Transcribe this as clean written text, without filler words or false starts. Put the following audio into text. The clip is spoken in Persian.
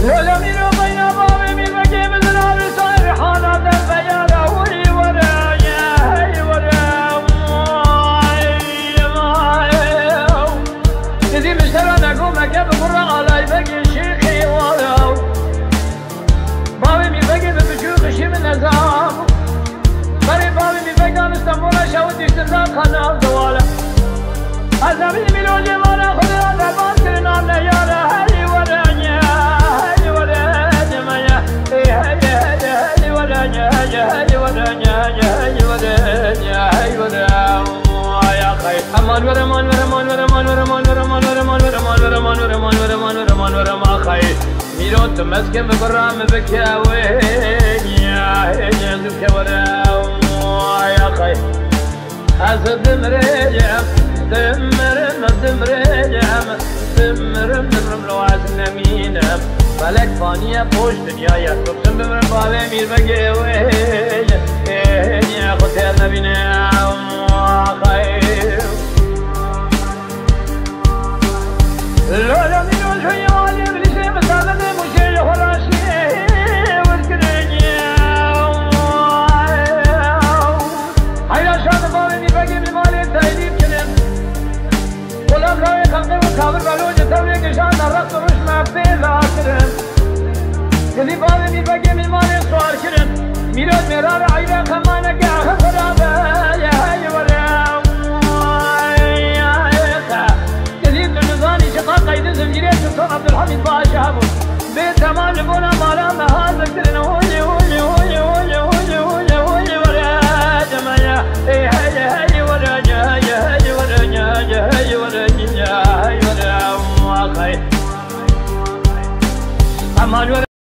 لولا ميرو بين بابي مي بجيب النار صاير حالات البيارة ولي ورايا هي ورايا تدي مشترى نقوم كيف برا على بقي شيخي وراو بابي مي بجيب بشوق شي من نظام قريب بابي مي بجان اسطنبول شاود يشتزام خنام دواله أزامي ميلو جمالا خدا دربان كرنا نيارة هي ورايا هي ورايا مايا هي ورايا هي ورايا هي ورايا هي ورايا يا خي أمان ورا مان ورا مان ورا مان ورا مان ورا مان ورا مان ورا مان ورا مان ورا مان ورا مان ورا مان ورا ما خي ميلو تمسكن بقرام بكاوي يا زوجة ورا يا خي أزد مريم دمرم دمرم دمرم دمرم لو عزنا مينم فلك فانية بوش دنيايا تبسم بمرم بابي مير بقيوي يا خطير نبينا خير لولا من وجهي والي بلشي مسالة مشي وراشي والكريني هيا شاد بابي مير بقي بالمالي تايديب كنم ولا خاوي خلقي وكابر بلوج تولي كشان الرقص وش مبتلا كرم كذي بابي مير بقي بالمالي صوار كرم ميراد مرار عيبا خمانك يا خفرابا يا هاي ولا كذي بنظاني شقاق قيد زمجيريت سلطان عبد الحميد باشا بيت امان لبونا مالا مهازك ترنا هولي هولي هولي هولي هولي هولي هولي ولا جمايا هاي ولا هاي ولا هاي ولا هاي ولا خير امان ولا